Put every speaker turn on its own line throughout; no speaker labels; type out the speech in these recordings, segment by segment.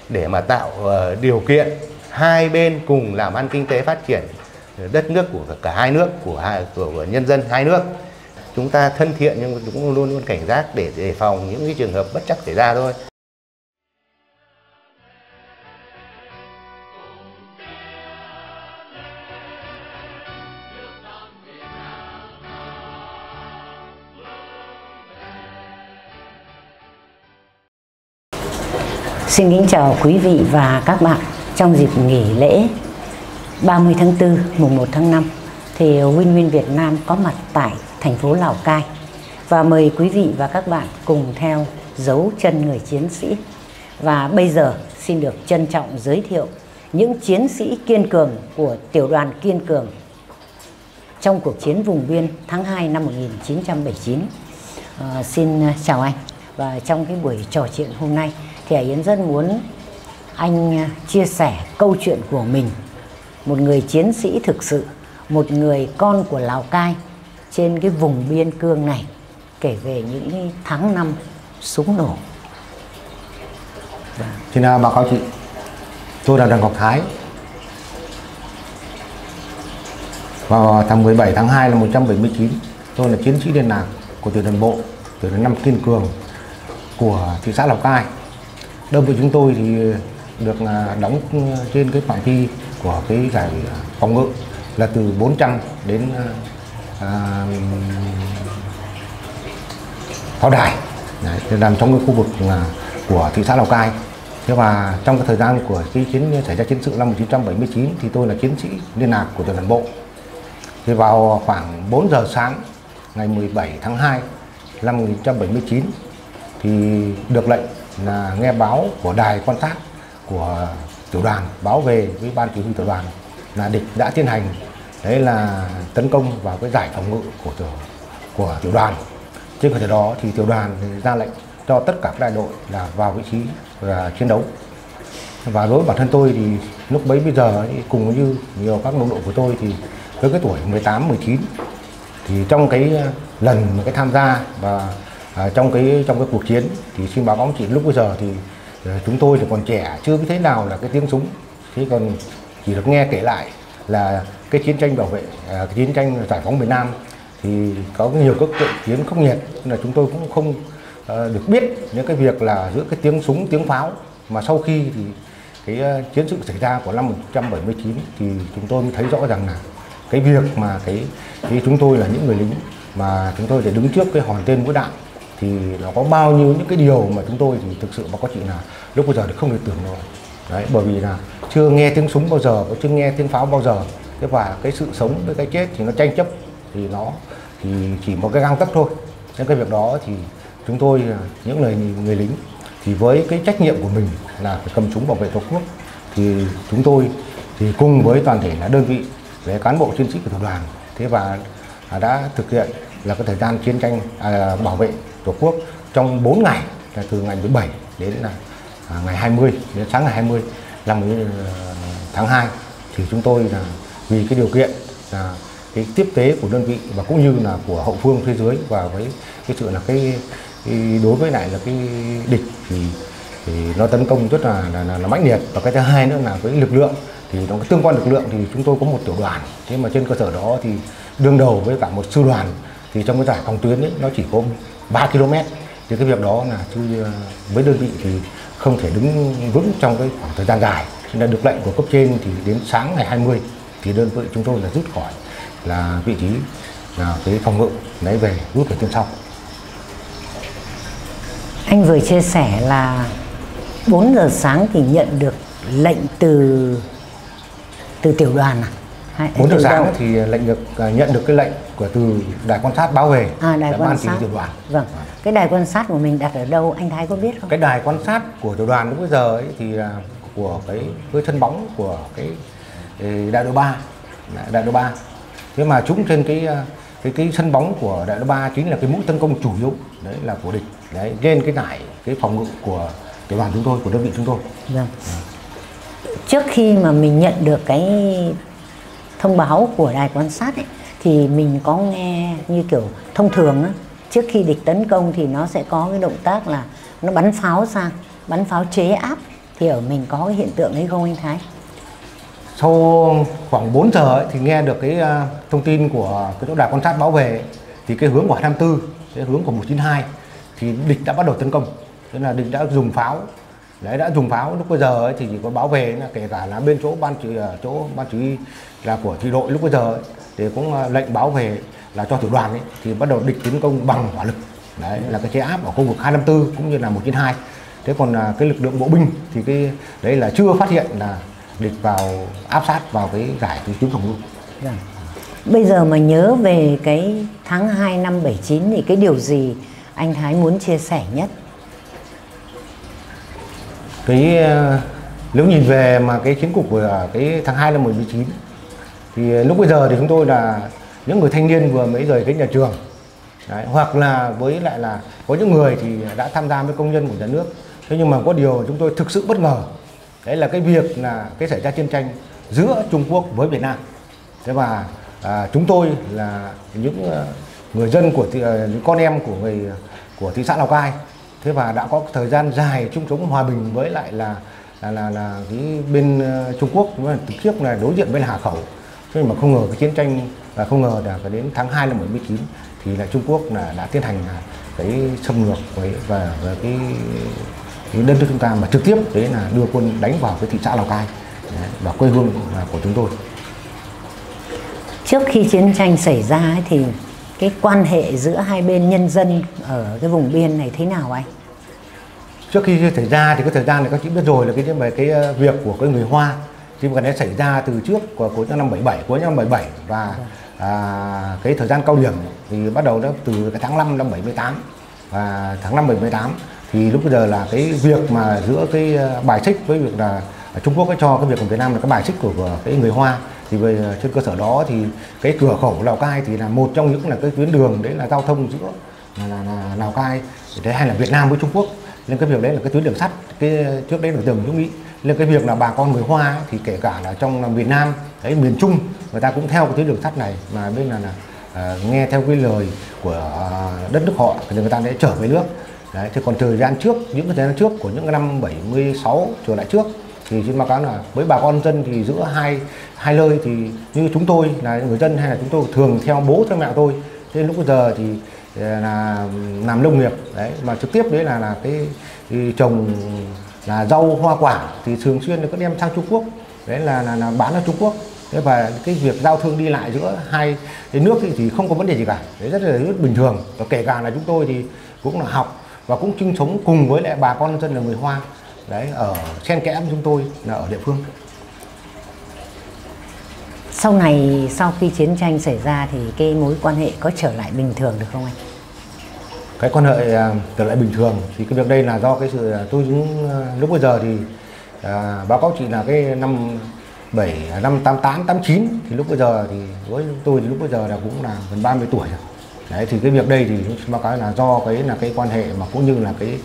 để mà tạo điều kiện hai bên cùng làm ăn kinh tế phát triển đất nước của cả hai nước, của nhân dân hai nước. Chúng ta thân thiện nhưng cũng luôn luôn cảnh giác để đề phòng những cái trường hợp bất trắc xảy ra thôi.
Xin kính chào quý vị và các bạn. Trong dịp nghỉ lễ 30 tháng 4, mùng 1 tháng 5 thì Win Việt Nam có mặt tại thành phố Lào Cai và mời quý vị và các bạn cùng theo dấu chân người chiến sĩ. Và bây giờ xin được trân trọng giới thiệu những chiến sĩ kiên cường của tiểu đoàn Kiên Cường trong cuộc chiến vùng biên tháng 2 năm 1979. Xin chào anh. Và trong cái buổi trò chuyện hôm nay thì Hải Yến rất muốn anh chia sẻ câu chuyện của mình, một người chiến sĩ thực sự, một người con của Lào Cai trên cái vùng biên cương này, kể về những cái tháng năm súng nổ.
Xin báo cáo chị, tôi là Trần Ngọc Thái. Vào tháng 17 tháng 2 năm 1979, tôi là chiến sĩ liên lạc của tiểu đoàn bộ, tiểu đoàn 5 Kiên Cường của thị xã Lào Cai. Đơn vị chúng tôi thì được đóng trên cái phạm vi của cái giải phòng ngự là từ 400 đến pháo đài. Đấy, nằm trong cái khu vực của thị xã Lào Cai. Thế và trong cái thời gian của cái xảy ra chiến sự năm 1979 thì tôi là chiến sĩ liên lạc của tiểu đoàn bộ. Thì vào khoảng 4 giờ sáng ngày 17 tháng 2 năm 1979 thì được lệnh là nghe báo của đài quan sát của tiểu đoàn báo về với ban chỉ huy tiểu đoàn là địch đã tiến hành đấy là tấn công vào cái giải phòng ngự của tiểu đoàn. Trên cơ sở đó thì tiểu đoàn thì ra lệnh cho tất cả các đại đội là vào vị trí và chiến đấu. Và đối với bản thân tôi thì lúc bấy bây giờ cùng như nhiều các đồng đội của tôi thì với cái tuổi 18, 19 thì trong cái lần mà cái tham gia và trong cái cuộc chiến thì xin báo cáo chị lúc bây giờ thì chúng tôi thì còn trẻ, chưa biết thế nào là cái tiếng súng, thế còn chỉ được nghe kể lại là cái chiến tranh bảo vệ, cái chiến tranh giải phóng miền Nam thì có nhiều các trận chiến khốc liệt, nên là chúng tôi cũng không được biết những cái việc là giữa cái tiếng súng, tiếng pháo. Mà sau khi thì cái chiến sự xảy ra của năm 1979 thì chúng tôi mới thấy rõ rằng là cái việc mà cái chúng tôi là những người lính mà chúng tôi để đứng trước cái hòn tên mũi đạn thì nó có bao nhiêu những cái điều mà chúng tôi thì thực sự mà có chị là lúc bây giờ thì không thể tưởng nổi. Đấy, bởi vì là chưa nghe tiếng súng bao giờ, chưa nghe tiếng pháo bao giờ. Thế và cái sự sống với cái chết thì nó tranh chấp thì nó thì chỉ một cái gang tấc thôi. Nên cái việc đó thì chúng tôi những người lính thì với cái trách nhiệm của mình là phải cầm súng bảo vệ Tổ quốc thì chúng tôi thì cùng với toàn thể là đơn vị với cán bộ chiến sĩ của tiểu đoàn thế và đã thực hiện là cái thời gian chiến tranh bảo vệ Tổ quốc trong 4 ngày là từ ngày 17 đến là ngày 20 đến sáng ngày 20 năm tháng 2 thì chúng tôi là vì cái điều kiện là cái tiếp tế của đơn vị và cũng như là của hậu phương phía dưới và với cái sự là cái đối với lại là cái địch thì nó tấn công rất là mãnh liệt. Và cái thứ hai nữa là với lực lượng thì nó tương quan lực lượng thì chúng tôi có một tiểu đoàn, thế mà trên cơ sở đó thì đương đầu với cả một sư đoàn thì trong cái giải phòng tuyến ấy, nó chỉ có 3 km thì cái việc đó là với đơn vị thì không thể đứng vững trong cái khoảng thời gian dài. Nên là được lệnh của cấp trên thì đến sáng ngày 20 thì đơn vị chúng tôi là rút khỏi là vị trí là cái phòng ngự lấy về rút về trên sau.
Anh vừa chia sẻ là 4 giờ sáng thì nhận được lệnh từ tiểu đoàn à?
4 giờ sáng thì lệnh nhận được cái lệnh từ đài quan sát báo về.
Đài quan sát
tiểu đoàn.
Vâng. Cái đài quan sát của mình đặt ở đâu anh Thái có biết không?
Cái đài quan sát của tiểu đoàn lúc bây giờ ấy thì là của cái thân bóng của cái đại đội 3. Đại đội 3. Thế mà chúng trên cái sân bóng của đại đội 3 chính là cái mũi tấn công chủ yếu đấy là của địch. Đấy, trên cái phòng ngự của tiểu đoàn chúng tôi, của đơn vị chúng tôi.
Vâng. Trước khi mà mình nhận được cái thông báo của đài quan sát ấy, thì mình có nghe như kiểu thông thường á, trước khi địch tấn công thì nó sẽ có cái động tác là nó bắn pháo sang, bắn pháo chế áp thì ở mình có cái hiện tượng ấy không anh Thái?
Sau khoảng 4 giờ ấy, thì nghe được cái thông tin của cái chỗ đài quan sát báo về, thì cái hướng của 254, cái hướng của 192 thì địch đã bắt đầu tấn công. Thế là địch đã dùng pháo. Đấy, đã dùng pháo. Lúc bây giờ ấy, thì chỉ có báo về là kể cả là bên chỗ ban chỉ huy là của thị đội lúc bây giờ ấy, thì cũng lệnh báo về là cho tiểu đoàn ấy, thì bắt đầu địch tấn công bằng hỏa lực. Đấy là cái chế áp ở khu vực 254 cũng như là 192. Thế còn cái lực lượng bộ binh thì cái đấy là chưa phát hiện là địch vào áp sát vào cái giải từ trúng phòng ngự.
Bây giờ mà nhớ về cái tháng 2 năm 79 thì cái điều gì anh Thái muốn chia sẻ nhất?
Cái nếu nhìn về mà cái chiến cục của cái tháng 2 năm 19 thì lúc bây giờ thì chúng tôi là những người thanh niên vừa mới rời cái nhà trường. Đấy, hoặc là với lại là có những người thì đã tham gia với công nhân của nhà nước. Thế nhưng mà có điều chúng tôi thực sự bất ngờ. Đấy là cái việc là cái xảy ra chiến tranh giữa Trung Quốc với Việt Nam. Thế và chúng tôi là những người dân của những con em của thị xã Lào Cai. Thế và đã có thời gian dài chung sống hòa bình với lại là cái bên Trung Quốc, trực tiếp là đối diện với Hà Khẩu. Thế mà không ngờ cái chiến tranh và không ngờ là phải đến tháng 2 năm 19 thì là Trung Quốc là đã tiến hành cái xâm lược và cái đất nước chúng ta, mà trực tiếp đấy là đưa quân đánh vào cái thị xã Lào Cai và quê hương của chúng tôi.
Trước khi chiến tranh xảy ra ấy, thì cái quan hệ giữa hai bên nhân dân ở cái vùng biên này thế nào anh?
Trước khi xảy ra thì cái thời gian này các chị biết rồi, là cái việc của cái người Hoa thì cái đấy xảy ra từ trước của năm 77, cuối năm 77 và cái thời gian cao điểm thì bắt đầu đó từ cái tháng 5 năm 78 và tháng 5 78 thì lúc bây giờ là cái việc mà giữa cái bài xích với việc là Trung Quốc cho cái việc của Việt Nam là cái bài xích của cái người Hoa, thì về trên cơ sở đó thì cái cửa khẩu Lào Cai thì là một trong những là cái tuyến đường đấy là giao thông giữa là Lào Cai đấy, hay là Việt Nam với Trung Quốc, nên cái việc đấy là cái tuyến đường sắt, cái trước đấy là đường hữu nghị, nên cái việc là bà con người Hoa ấy, thì kể cả là trong miền Nam đấy, miền Trung người ta cũng theo cái tuyến đường sắt này, mà bên là nghe theo cái lời của đất nước họ thì người ta sẽ trở về nước. Đấy, thì còn thời gian trước, những cái thời gian trước của những cái năm 76 trở lại trước thì xin báo cáo là với bà con dân thì giữa hai nơi thì như chúng tôi là người dân hay là chúng tôi thường theo bố theo mẹ tôi, nên lúc bây giờ thì là làm nông nghiệp đấy, mà trực tiếp đấy là cái trồng là rau hoa quả thì thường xuyên là có đem sang Trung Quốc đấy, là bán ở Trung Quốc. Thế và cái việc giao thương đi lại giữa hai cái nước thì không có vấn đề gì cả, đấy rất bình thường. Và kể cả là chúng tôi thì cũng là học và cũng chung sống cùng với lại bà con dân là người Hoa đấy, ở xen kẽ chúng tôi là ở địa phương.
Sau này, sau khi chiến tranh xảy ra thì cái mối quan hệ có trở lại bình thường được không anh?
Cái quan hệ trở lại bình thường thì cái việc đây là do cái sự tôi cũng lúc bây giờ thì báo cáo chị là cái năm 88, 89 thì lúc bây giờ thì với tôi thì lúc bây giờ là cũng là gần 30 tuổi rồi. Đấy, thì cái việc đây thì báo cáo là do cái quan hệ mà cũng như là cái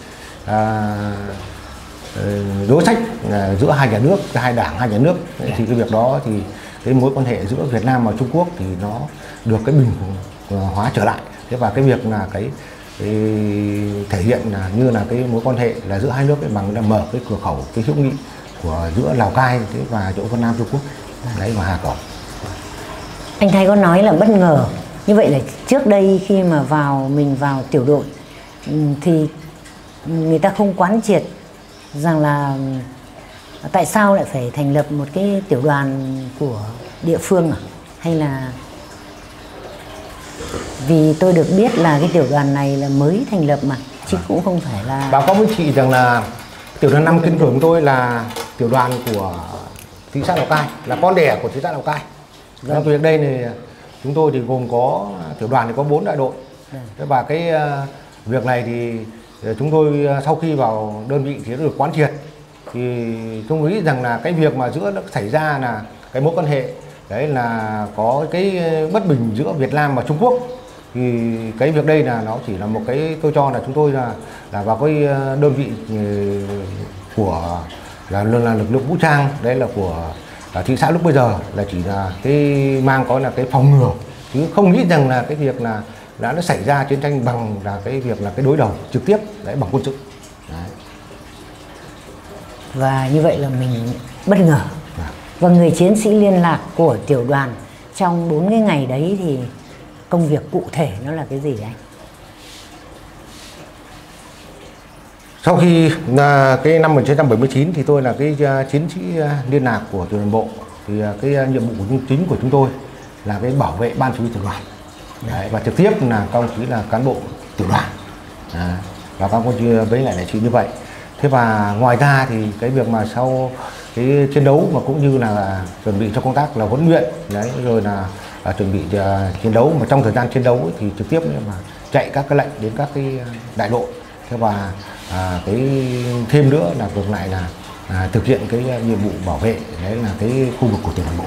đối sách giữa hai nhà nước, hai đảng, hai nhà nước. Đấy, thì cái việc đó thì cái mối quan hệ giữa Việt Nam và Trung Quốc thì nó được cái bình hóa trở lại. Thế và cái việc là cái thể hiện là như là cái mối quan hệ là giữa hai nước ấy, bằng là mở cái cửa khẩu, cái hữu nghị của giữa Lào Cai và chỗ Vân Nam Trung Quốc đấy, và Hà Khẩu.
Anh Thái có nói là bất ngờ, như vậy là trước đây khi mà mình vào tiểu đội thì người ta không quán triệt rằng là tại sao lại phải thành lập một cái tiểu đoàn của địa phương à? Hay là vì tôi được biết là cái tiểu đoàn này là mới thành lập mà, chứ cũng không phải là...
Báo cáo với chị rằng là tiểu đoàn 5 Kiên Cường tôi là tiểu đoàn của thị xã Lào Cai, là con đẻ của thị xã Lào Cai. Trong việc đây thì chúng tôi thì gồm có tiểu đoàn thì có 4 đại đội. Và cái việc này thì chúng tôi sau khi vào đơn vị thì đã được quán triệt, thì tôi nghĩ rằng là cái việc mà giữa nó xảy ra là cái mối quan hệ đấy là có cái bất bình giữa Việt Nam và Trung Quốc, thì cái việc đây là nó chỉ là một cái, tôi cho là chúng tôi là vào cái đơn vị của là lực lượng vũ trang đấy, là của thị xã lúc bây giờ là chỉ là cái mang có là cái phòng ngừa, chứ không nghĩ rằng là cái việc là nó xảy ra chiến tranh bằng là cái việc là cái đối đầu trực tiếp đấy bằng quân sự. Đấy.
và như vậy là mình bất ngờ. Và người chiến sĩ liên lạc của tiểu đoàn trong 4 cái ngày đấy thì công việc cụ thể nó là cái gì anh?
Sau khi cái năm 1979 thì tôi là cái chiến sĩ liên lạc của tiểu đoàn bộ, thì cái nhiệm vụ chính của chúng tôi là cái bảo vệ ban chỉ huy tiểu đoàn. Đấy, và trực tiếp là các ông chí là cán bộ tiểu đoàn và các ông chí với lại đại sĩ như vậy. Thế và ngoài ra thì cái việc mà sau cái chiến đấu mà cũng như là chuẩn bị cho công tác là huấn luyện đấy, rồi là chuẩn bị chiến đấu, mà trong thời gian chiến đấu ấy, thì trực tiếp mà chạy các cái lệnh đến các cái đại đội. Thế và cái thêm nữa là ngược lại là thực hiện cái nhiệm vụ bảo vệ đấy là cái khu vực của tiểu đoàn bộ.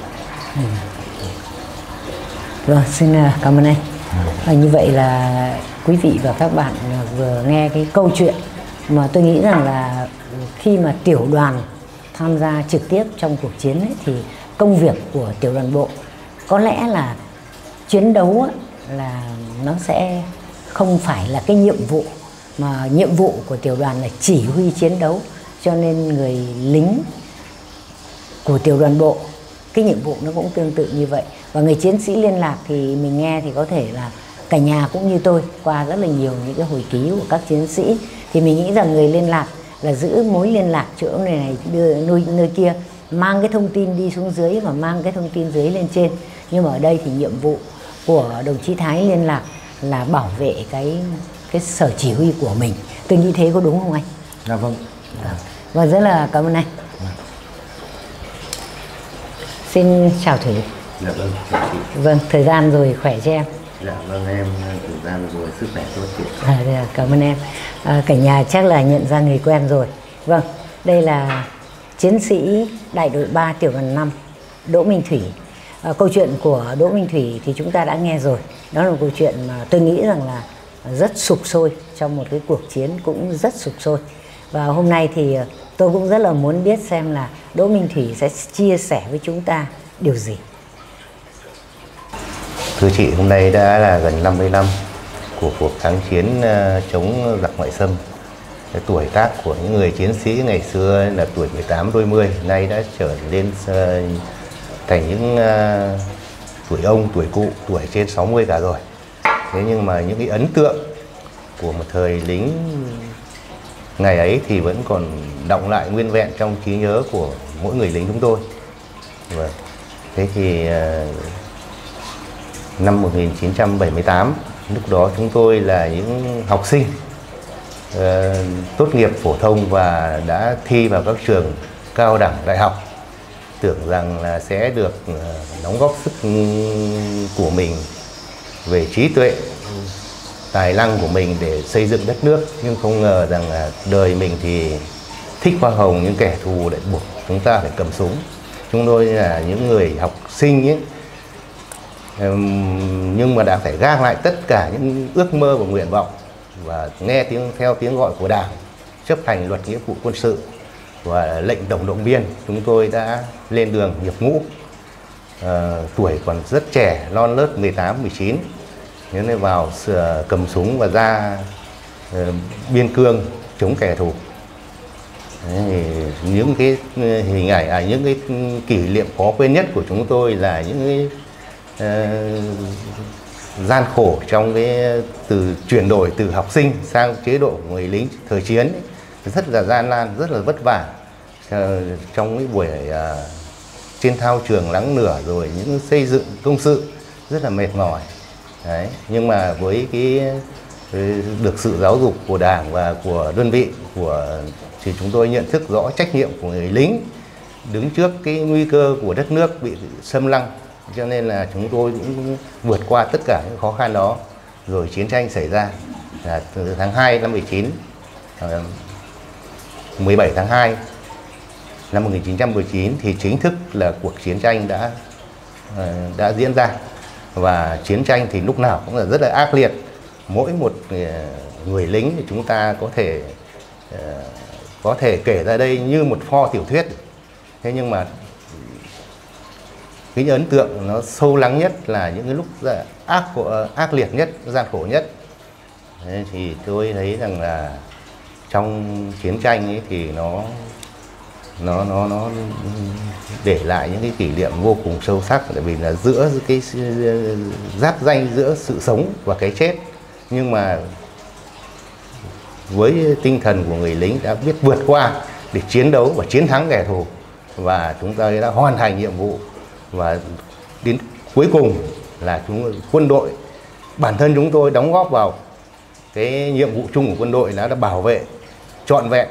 Vâng, xin cảm ơn anh. Như vậy là quý vị và các bạn vừa nghe cái câu chuyện mà tôi nghĩ rằng là khi mà tiểu đoàn tham gia trực tiếp trong cuộc chiến ấy, thì công việc của tiểu đoàn bộ có lẽ là chiến đấu ấy, là nó sẽ không phải là cái nhiệm vụ, mà nhiệm vụ của tiểu đoàn là chỉ huy chiến đấu. Cho nên người lính của tiểu đoàn bộ cái nhiệm vụ nó cũng tương tự như vậy. Và người chiến sĩ liên lạc thì mình nghe thì có thể là cả nhà cũng như tôi qua rất là nhiều những cái hồi ký của các chiến sĩ, thì mình nghĩ rằng người liên lạc là giữ mối liên lạc chỗ này đưa nơi kia, mang cái thông tin đi xuống dưới và mang cái thông tin dưới lên trên. Nhưng mà ở đây thì nhiệm vụ của đồng chí Thái liên lạc là bảo vệ cái sở chỉ huy của mình. Tôi nghĩ thế có đúng không anh?
Dạ vâng.
Và rất là cảm ơn anh. Xin chào Thủy.
Dạ vâng, chào chị.
Vâng, thời gian rồi khỏe cho em.
Dạ vâng, em thời gian rồi, sức khỏe tốt chị.
Cảm ơn em. Cả nhà chắc là nhận ra người quen rồi. Vâng, đây là chiến sĩ đại đội 3 tiểu đoàn 5 Đỗ Minh Thủy. Câu chuyện của Đỗ Minh Thủy thì chúng ta đã nghe rồi. Đó là một câu chuyện mà tôi nghĩ rằng là rất sục sôi, trong một cái cuộc chiến cũng rất sục sôi. Và hôm nay thì tôi cũng rất là muốn biết xem là Đỗ Minh Thủy sẽ chia sẻ với chúng ta điều gì.
Thưa chị, hôm nay đã là gần 50 năm của cuộc kháng chiến chống giặc ngoại xâm. Cái tuổi tác của những người chiến sĩ ngày xưa là tuổi 18 đôi mươi, nay đã trở lên thành những tuổi ông, tuổi cụ, tuổi trên 60 cả rồi. Thế nhưng mà những cái ấn tượng của một thời lính ngày ấy thì vẫn còn đọng lại nguyên vẹn trong trí nhớ của mỗi người lính chúng tôi. Vâng. Thế thì năm 1978, lúc đó chúng tôi là những học sinh tốt nghiệp phổ thông và đã thi vào các trường cao đẳng đại học, tưởng rằng là sẽ được đóng góp sức của mình về trí tuệ, tài năng của mình để xây dựng đất nước. Nhưng không ngờ rằng là đời mình thì thích hoa hồng, những kẻ thù lại buộc chúng ta phải cầm súng. Chúng tôi là những người học sinh ấy, nhưng mà đã phải gác lại tất cả những ước mơ và nguyện vọng và nghe theo tiếng gọi của Đảng, chấp hành luật nghĩa vụ quân sự và lệnh tổng động viên. Chúng tôi đã lên đường nhập ngũ. Tuổi còn rất trẻ, non nớt 18, 19, nên vào cầm súng và ra biên cương chống kẻ thù. Những cái hình ảnh, những cái kỷ niệm khó quên nhất của chúng tôi là những cái gian khổ trong cái từ chuyển đổi từ học sinh sang chế độ của người lính thời chiến ấy, rất là gian nan, rất là vất vả. Trong cái buổi trên thao trường nắng nửa, rồi những xây dựng công sự rất là mệt mỏi. Đấy. Nhưng mà với cái được sự giáo dục của Đảng và của đơn vị thì chúng tôi nhận thức rõ trách nhiệm của người lính đứng trước cái nguy cơ của đất nước bị xâm lăng, cho nên là chúng tôi cũng vượt qua tất cả những khó khăn đó. Rồi chiến tranh xảy ra từ tháng 2 năm 17 tháng 2 năm 1919 thì chính thức là cuộc chiến tranh đã diễn ra. Và chiến tranh thì lúc nào cũng là rất là ác liệt. Mỗi một người lính thì chúng ta có thể kể ra đây như một pho tiểu thuyết. Thế nhưng mà cái ấn tượng nó sâu lắng nhất là những cái lúc ác liệt nhất, gian khổ nhất. Thế thì tôi thấy rằng là trong chiến tranh ấy thì nó nó để lại những cái kỷ niệm vô cùng sâu sắc, tại vì là giữa cái giáp ranh giữa sự sống và cái chết, nhưng mà với tinh thần của người lính đã biết vượt qua để chiến đấu và chiến thắng kẻ thù, và chúng ta đã hoàn thành nhiệm vụ, và đến cuối cùng là quân đội, bản thân chúng tôi đóng góp vào cái nhiệm vụ chung của quân đội là đã bảo vệ trọn vẹn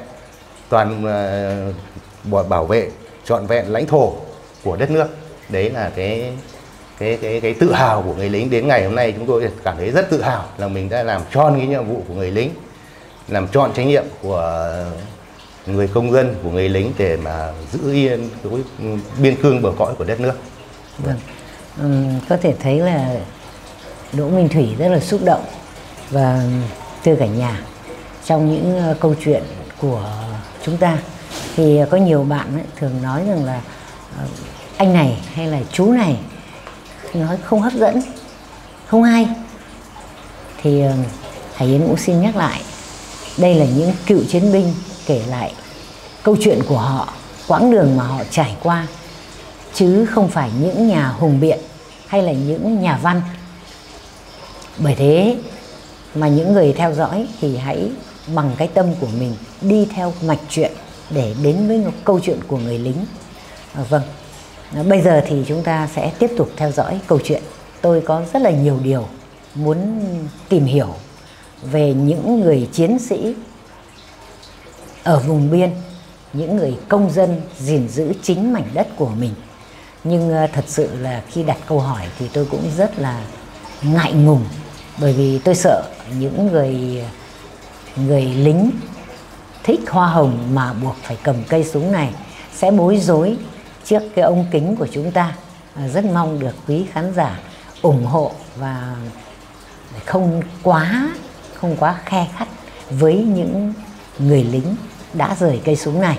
bảo vệ trọn vẹn lãnh thổ của đất nước. Đấy là cái tự hào của người lính. Đến ngày hôm nay chúng tôi cảm thấy rất tự hào là mình đã làm tròn cái nhiệm vụ của người lính, làm trọn trách nhiệm của người công dân, của người lính để mà giữ yên cái biên cương bờ cõi của đất nước.
Vâng. Có thể thấy là Đỗ Minh Thủy rất là xúc động. Và thưa cả nhà, trong những câu chuyện của chúng ta thì có nhiều bạn thường nói rằng là anh này hay là chú này nói không hấp dẫn, không hay. Thì Hải Yến cũng xin nhắc lại, đây là những cựu chiến binh kể lại câu chuyện của họ, quãng đường mà họ trải qua, chứ không phải những nhà hùng biện hay là những nhà văn. Bởi thế mà những người theo dõi thì hãy bằng cái tâm của mình đi theo mạch truyện để đến với một câu chuyện của người lính. Vâng, bây giờ thì chúng ta sẽ tiếp tục theo dõi câu chuyện. Tôi có rất là nhiều điều muốn tìm hiểu về những người chiến sĩ ở vùng biên, những người công dân gìn giữ chính mảnh đất của mình. Nhưng thật sự là khi đặt câu hỏi thì tôi cũng rất là ngại ngùng, bởi vì tôi sợ những người lính thích hoa hồng mà buộc phải cầm cây súng này sẽ bối rối trước cái ống kính của chúng ta. Rất mong được quý khán giả ủng hộ và không quá khe khắt với những người lính đã rời cây súng này.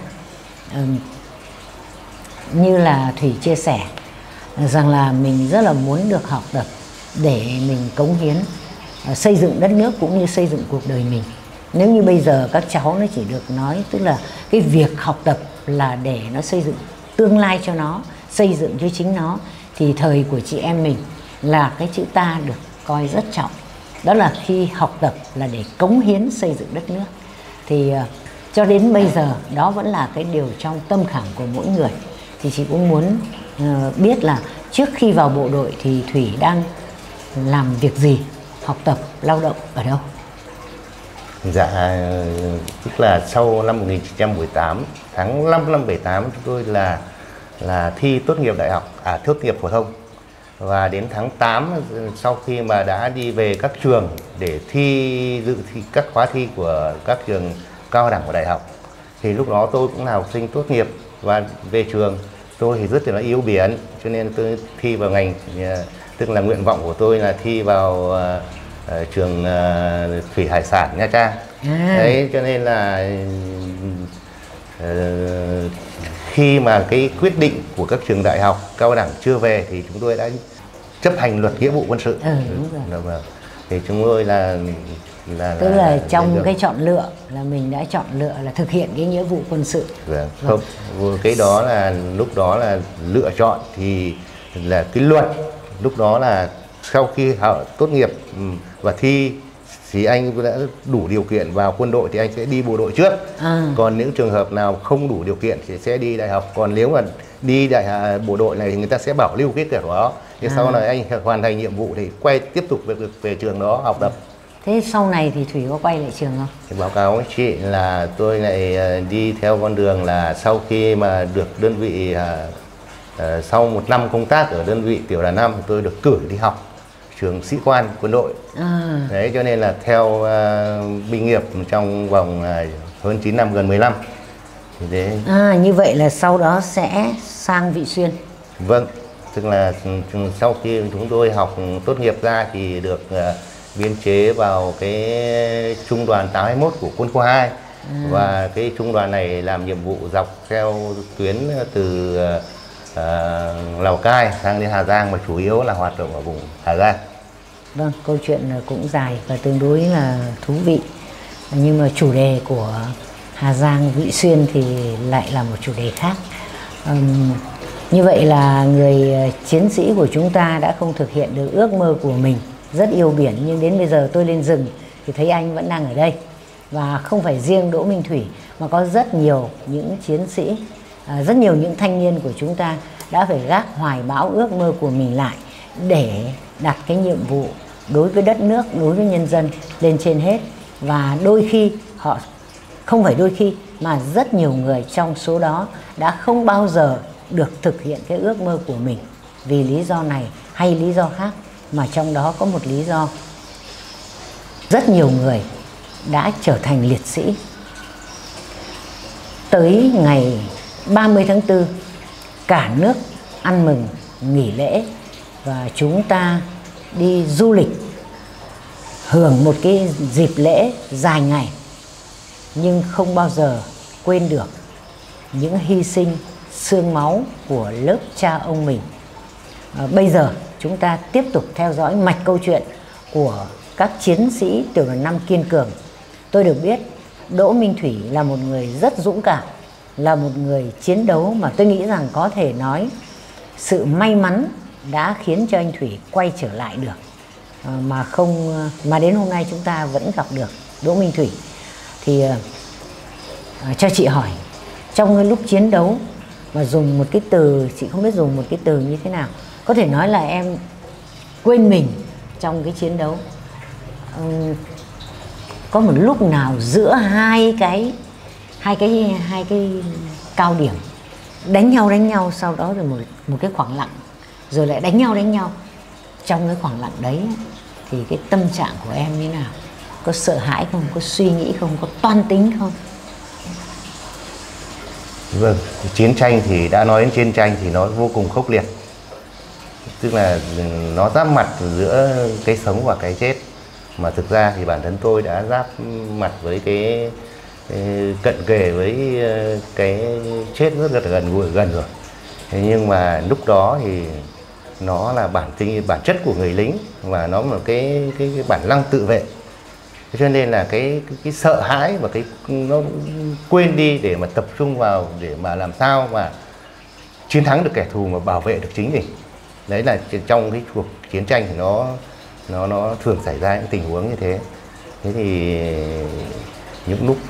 Như là Thủy chia sẻ rằng là mình rất là muốn được học tập để mình cống hiến xây dựng đất nước cũng như xây dựng cuộc đời mình. Nếu như bây giờ các cháu nó chỉ được nói, tức là cái việc học tập là để nó xây dựng tương lai cho nó, xây dựng cho chính nó, thì thời của chị em mình là cái chữ ta được coi rất trọng. Đó là khi học tập là để cống hiến xây dựng đất nước. Thì cho đến bây giờ đó vẫn là cái điều trong tâm khảm của mỗi người. Thì chị cũng muốn biết là trước khi vào bộ đội thì Thủy đang làm việc gì, học tập, lao động ở đâu?
Dạ, tức là sau năm 1978, tháng 5 năm 78 chúng tôi là thi tốt nghiệp đại học, tốt nghiệp phổ thông. Và đến tháng 8 sau khi mà đã đi về các trường để dự thi các khóa thi của các trường cao đẳng và đại học, thì lúc đó tôi cũng là học sinh tốt nghiệp và về trường. Tôi thì rất là yêu biển, cho nên tôi thi vào ngành, tức là nguyện vọng của tôi là thi vào trường thủy hải sản Nha Trang. Đấy, cho nên là khi mà cái quyết định của các trường đại học cao đẳng chưa về thì chúng tôi đã chấp hành luật nghĩa vụ quân sự. Đúng rồi. Thì chúng tôi tức là trong cái chọn lựa là mình đã chọn lựa là thực hiện cái nghĩa vụ quân sự. Vâng. Không, cái đó là lúc đó là lựa chọn, thì là cái luật lúc đó là sau khi họ tốt nghiệp và thi thì anh đã đủ điều kiện vào quân đội thì anh sẽ đi bộ đội trước. Còn những trường hợp nào không đủ điều kiện thì sẽ đi đại học. Còn nếu mà đi bộ đội này thì người ta sẽ bảo lưu cái kiểu đó. Thì sau này anh hoàn thành nhiệm vụ thì tiếp tục về trường đó học tập.
Thế sau này thì Thủy có quay lại trường không?
Thì báo cáo với chị là tôi lại đi theo con đường là sau khi mà được đơn vị, sau 1 năm công tác ở đơn vị tiểu đoàn 5, tôi được cử đi học trường sĩ quan quân đội. Đấy, cho nên là theo binh nghiệp trong vòng hơn 9 năm, gần 10 năm. Thì thế.
Như vậy là sau đó sẽ sang Vị Xuyên.
Vâng, tức là sau khi chúng tôi học tốt nghiệp ra thì được biên chế vào cái trung đoàn 821 của quân khu 2. Và cái trung đoàn này làm nhiệm vụ dọc theo tuyến từ Lào Cai sang đến Hà Giang, mà chủ yếu là hoạt động ở vùng Hà Giang.
Vâng, câu chuyện cũng dài và tương đối là thú vị. Nhưng mà chủ đề của Hà Giang, Vị Xuyên thì lại là một chủ đề khác. Như vậy là người chiến sĩ của chúng ta đã không thực hiện được ước mơ của mình, rất yêu biển, nhưng đến bây giờ tôi lên rừng thì thấy anh vẫn đang ở đây. Và không phải riêng Đỗ Minh Thủy mà có rất nhiều những chiến sĩ, rất nhiều những thanh niên của chúng ta đã phải gác hoài bão ước mơ của mình lại để đặt cái nhiệm vụ đối với đất nước, đối với nhân dân lên trên hết. Và đôi khi họ, không phải đôi khi mà rất nhiều người trong số đó đã không bao giờ được thực hiện cái ước mơ của mình vì lý do này hay lý do khác, mà trong đó có một lý do rất nhiều người đã trở thành liệt sĩ. Tới ngày 30 tháng 4 cả nước ăn mừng nghỉ lễ và chúng ta đi du lịch hưởng một cái dịp lễ dài ngày, nhưng không bao giờ quên được những hy sinh xương máu của lớp cha ông mình. Bây giờ chúng ta tiếp tục theo dõi mạch câu chuyện của các chiến sĩ tiểu đoàn 5 Kiên Cường. Tôi được biết Đỗ Minh Thủy là một người rất dũng cảm, là một người chiến đấu mà tôi nghĩ rằng có thể nói sự may mắn đã khiến cho anh Thủy quay trở lại được, mà đến hôm nay chúng ta vẫn gặp được Đỗ Minh Thủy. Thì cho chị hỏi, trong cái lúc chiến đấu mà dùng một cái từ, chị không biết dùng một cái từ như thế nào, có thể nói là em quên mình trong cái chiến đấu. Có một lúc nào giữa hai cái cao điểm đánh nhau, sau đó rồi một cái khoảng lặng, rồi lại đánh nhau, trong cái khoảng lặng đấy thì cái tâm trạng của em như nào? Có sợ hãi không? Có suy nghĩ không? Có toan tính không?
Vâng, chiến tranh thì đã nói đến chiến tranh thì nó vô cùng khốc liệt. Tức là nó giáp mặt giữa cái sống và cái chết. Mà thực ra thì bản thân tôi đã giáp mặt với cái cận kề với cái chết rất là gần rồi. Thế nhưng mà lúc đó thì nó là bản chất của người lính và nó là cái bản năng tự vệ. Thế cho nên là cái sợ hãi và nó quên đi để mà tập trung vào để mà làm sao mà chiến thắng được kẻ thù mà bảo vệ được chính mình. Đấy là trong cái cuộc chiến tranh thì nó thường xảy ra những tình huống như thế. Thế thì những lúc,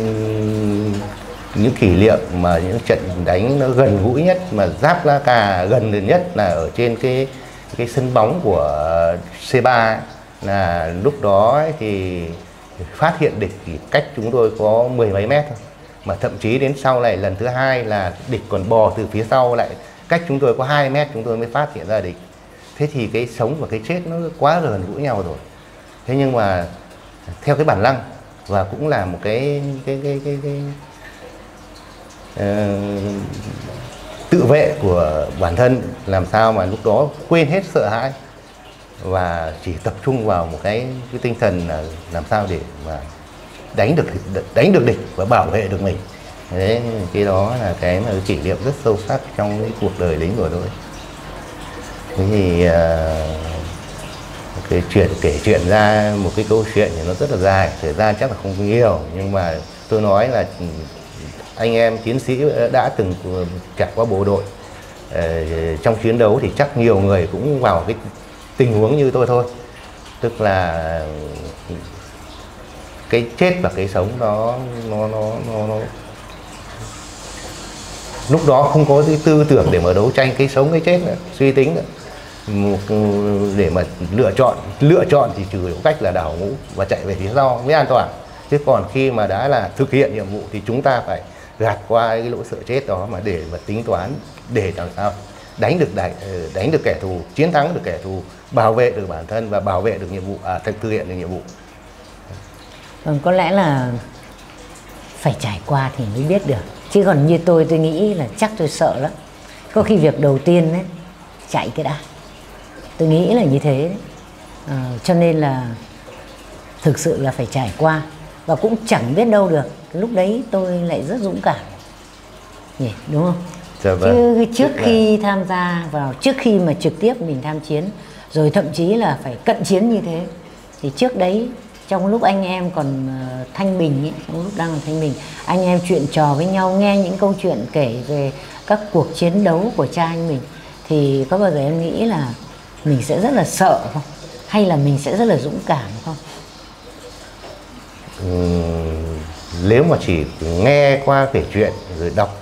những kỷ niệm mà những trận đánh nó gần gũi nhất mà giáp lá cà gần nhất là ở trên cái sân bóng của C3 ấy, là lúc đó ấy thì phát hiện địch thì cách chúng tôi có 10 mấy mét thôi, mà thậm chí đến sau này lần thứ hai là địch còn bò từ phía sau lại cách chúng tôi có 2 mét chúng tôi mới phát hiện ra địch. Thế thì cái sống và cái chết nó quá gần gũi nhau rồi. Thế nhưng mà theo cái bản năng và cũng là một cái tự vệ của bản thân, làm sao mà lúc đó quên hết sợ hãi và chỉ tập trung vào một cái tinh thần là làm sao để mà đánh được địch và bảo vệ được mình. Đấy, cái đó là cái mà kỷ niệm rất sâu sắc trong cái cuộc đời lính của tôi. Thế thì kể chuyện ra một cái câu chuyện thì nó rất là dài, thời gian chắc là không nhiều, nhưng mà tôi nói là anh em chiến sĩ đã từng trải qua bộ đội trong chiến đấu thì chắc nhiều người cũng vào cái tình huống như tôi thôi, tức là cái chết và cái sống nó lúc đó không có cái tư tưởng để mà đấu tranh cái sống cái chết nữa, suy tính nữa. Để mà lựa chọn thì trừ có cách là đảo ngũ và chạy về phía sau mới an toàn, chứ còn khi mà đã là thực hiện nhiệm vụ thì chúng ta phải gạt qua cái lỗi sợ chết đó mà để mà tính toán để làm sao đánh được kẻ thù, chiến thắng được kẻ thù, bảo vệ được bản thân và bảo vệ được nhiệm vụ, thực hiện được nhiệm vụ.
Có lẽ là phải trải qua thì mới biết được, chứ còn như tôi nghĩ là chắc tôi sợ lắm. Có khi việc đầu tiên ấy, chạy cái đã, tôi nghĩ là như thế đấy. Cho nên là thực sự là phải trải qua, và cũng chẳng biết đâu được lúc đấy tôi lại rất dũng cảm nhỉ, đúng không?
Dạ vâng.
Chứ trước khi tham gia vào, trước khi mà trực tiếp mình tham chiến, rồi thậm chí là phải cận chiến như thế, thì trước đấy trong lúc anh em còn thanh bình ấy, trong lúc đang còn thanh bình, anh em chuyện trò với nhau, nghe những câu chuyện kể về các cuộc chiến đấu của cha anh mình, thì có bao giờ em nghĩ là mình sẽ rất là sợ không? Hay là mình sẽ rất là dũng cảm không?
Nếu mà chỉ nghe qua kể chuyện rồi đọc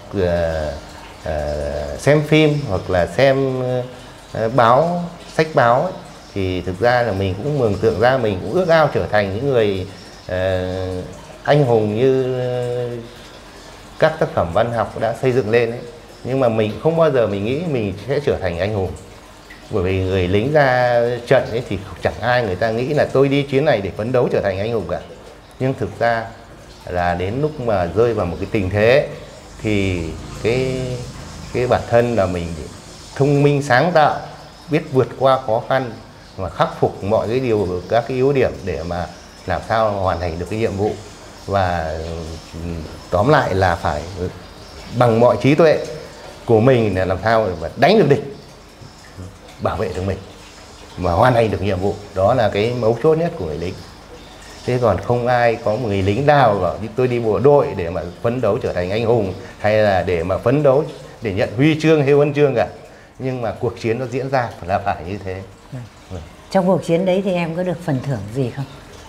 xem phim hoặc là xem báo, sách báo ấy, thì thực ra là mình cũng mường tượng ra mình cũng ước ao trở thành những người anh hùng như các tác phẩm văn học đã xây dựng lên ấy. Nhưng mà mình không bao giờ mình nghĩ mình sẽ trở thành anh hùng, bởi vì người lính ra trận ấy thì chẳng ai người ta nghĩ là tôi đi chuyến này để phấn đấu trở thành anh hùng cả. Nhưng thực ra là đến lúc mà rơi vào một cái tình thế thì cái bản thân là mình thông minh sáng tạo, biết vượt qua khó khăn và khắc phục mọi cái các cái yếu điểm để mà làm sao hoàn thành được cái nhiệm vụ. Và tóm lại là phải bằng mọi trí tuệ của mình là làm sao để đánh được địch, bảo vệ được mình mà hoàn thành được nhiệm vụ. Đó là cái mấu chốt nhất của người lính. Thế còn không ai có một người lính nào bảo tôi đi bộ đội để mà phấn đấu trở thành anh hùng, hay là để mà phấn đấu để nhận huy chương hay huân chương cả. Nhưng mà cuộc chiến nó diễn ra là phải như thế.
Trong cuộc chiến đấy thì em có được phần thưởng gì không?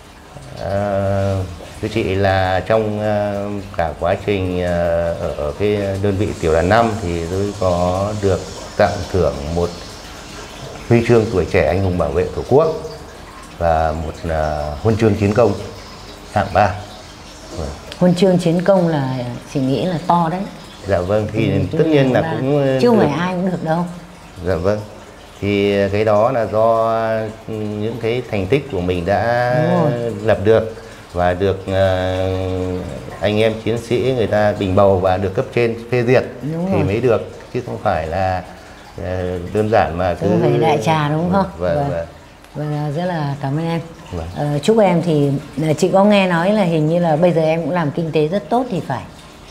Thưa chị là trong cả quá trình ở cái đơn vị tiểu đoàn 5 thì tôi có được tặng thưởng một huy chương tuổi trẻ anh hùng bảo vệ Tổ quốc và một huân chương chiến công hạng 3.
Huân chương chiến công là chị nghĩ là to đấy.
Dạ vâng, thì tất nhiên là cũng
chứ không phải ai cũng được đâu.
Dạ vâng, thì cái đó là do những cái thành tích của mình đã lập được và được anh em chiến sĩ người ta bình bầu và được cấp trên phê duyệt thì mới được, chứ không phải là đơn giản mà cứ
không phải đại trà đúng không?
Vâng.
Vâng, rất là cảm ơn em. Chúc em thì chị có nghe nói là hình như là bây giờ em cũng làm kinh tế rất tốt thì phải.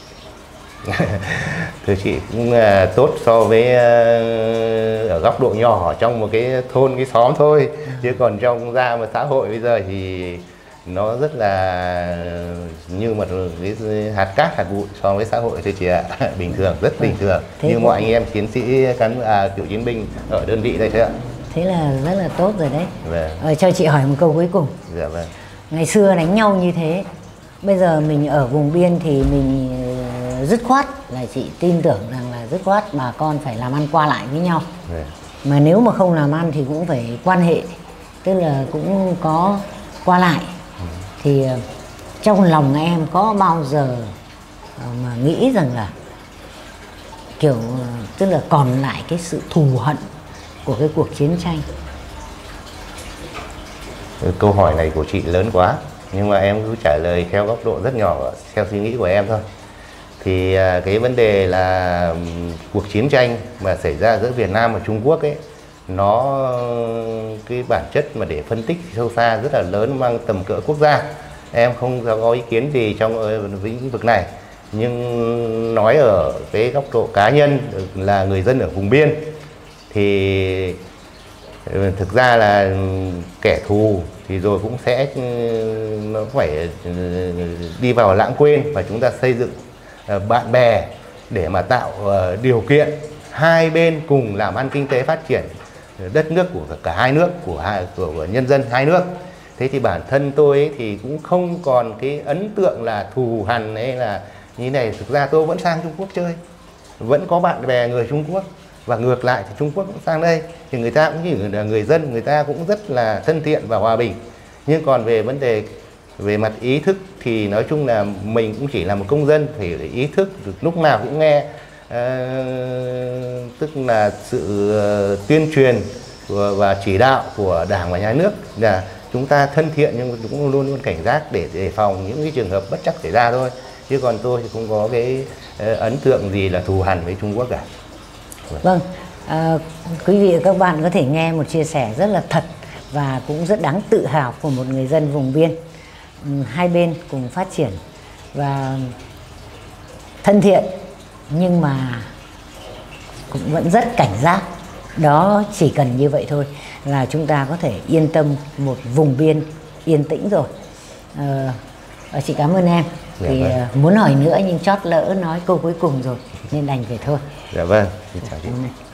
Thưa chị cũng tốt so với ở góc độ nhỏ trong một cái thôn cái xóm thôi, chứ còn trong ra một xã hội bây giờ thì nó rất là như một cái hạt cát hạt bụi so với xã hội thôi chị ạ. Bình thường, rất bình thường như mọi anh em chiến sĩ cựu chiến binh ở đơn vị đây thôi ạ.
Thế là rất là tốt rồi đấy.
Vâng.
Cho chị hỏi một câu cuối cùng.
Dạ vâng.
Ngày xưa đánh nhau như thế, bây giờ mình ở vùng biên thì mình dứt khoát là chị tin tưởng rằng là dứt khoát bà con phải làm ăn qua lại với nhau. Mà nếu mà không làm ăn thì cũng phải quan hệ, tức là cũng có qua lại. Thì trong lòng em có bao giờ mà nghĩ rằng là kiểu tức là còn lại cái sự thù hận của cái cuộc chiến tranh?
Câu hỏi này của chị lớn quá, nhưng mà em cứ trả lời theo góc độ rất nhỏ, theo suy nghĩ của em thôi. Thì cái vấn đề là cuộc chiến tranh mà xảy ra giữa Việt Nam và Trung Quốc ấy, nó cái bản chất mà để phân tích sâu xa rất là lớn, mang tầm cỡ quốc gia. Em không có ý kiến gì trong lĩnh vực này, nhưng nói ở cái góc độ cá nhân là người dân ở vùng biên thì thực ra là kẻ thù thì rồi cũng sẽ nó phải đi vào lãng quên, và chúng ta xây dựng bạn bè để mà tạo điều kiện hai bên cùng làm ăn kinh tế phát triển đất nước của cả hai nước, của nhân dân hai nước. Thế thì bản thân tôi ấy thì cũng không còn cái ấn tượng là thù hằn hay là như này. Thực ra tôi vẫn sang Trung Quốc chơi, vẫn có bạn bè người Trung Quốc, và ngược lại thì Trung Quốc cũng sang đây thì người ta cũng chỉ là người dân, người ta cũng rất là thân thiện và hòa bình. Nhưng còn về vấn đề về mặt ý thức thì nói chung là mình cũng chỉ là một công dân, thì ý thức lúc nào cũng nghe tức là sự tuyên truyền và chỉ đạo của Đảng và Nhà nước là chúng ta thân thiện, nhưng cũng luôn luôn cảnh giác để đề phòng những cái trường hợp bất trắc xảy ra thôi. Chứ còn tôi thì không có cái ấn tượng gì là thù hằn với Trung Quốc cả.
Vâng, quý vị và các bạn có thể nghe một chia sẻ rất là thật và cũng rất đáng tự hào của một người dân vùng biên. Hai bên cùng phát triển và thân thiện, nhưng mà cũng vẫn rất cảnh giác. Đó, chỉ cần như vậy thôi là chúng ta có thể yên tâm một vùng biên yên tĩnh rồi. Chị cảm ơn em.
Dạ
Thì
vâng.
muốn hỏi nữa nhưng chót lỡ nói câu cuối cùng rồi nên đành phải thôi.
Dạ vâng, xin chào chị.